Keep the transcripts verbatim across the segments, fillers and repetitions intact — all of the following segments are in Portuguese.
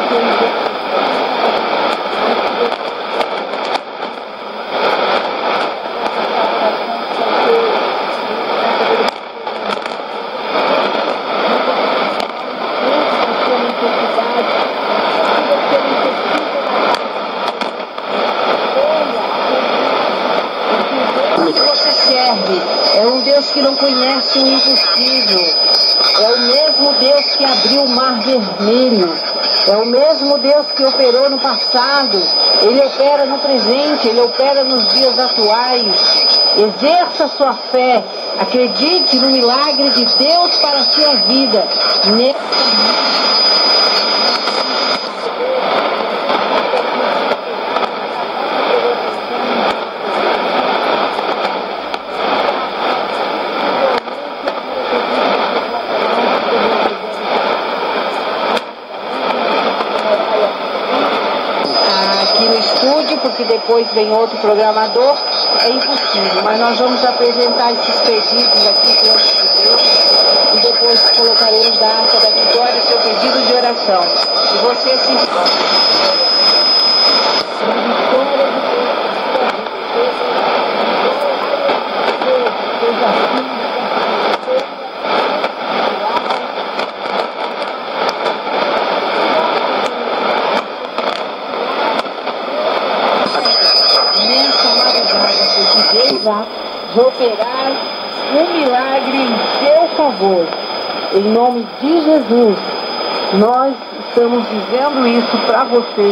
É um Deus que não conhece o impossível. É o mesmo Deus que abriu o mar vermelho. É o mesmo Deus que operou no passado. Ele opera no presente, Ele opera nos dias atuais. Exerça sua fé. Acredite no milagre de Deus para a sua vida. Porque depois vem outro programador, é impossível, mas nós vamos apresentar esses pedidos aqui diante de Deus e depois colocaremos na Arca da Vitória seu pedido de oração. E você se de operar um milagre em seu favor. Em nome de Jesus, nós estamos dizendo isso para vocês.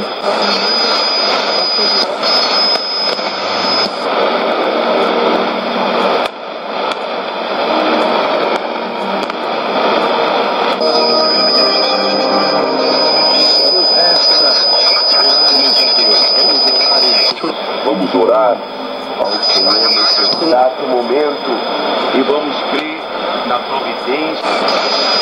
Vamos orar ao Senhor nesse exato momento e vamos crer na providência.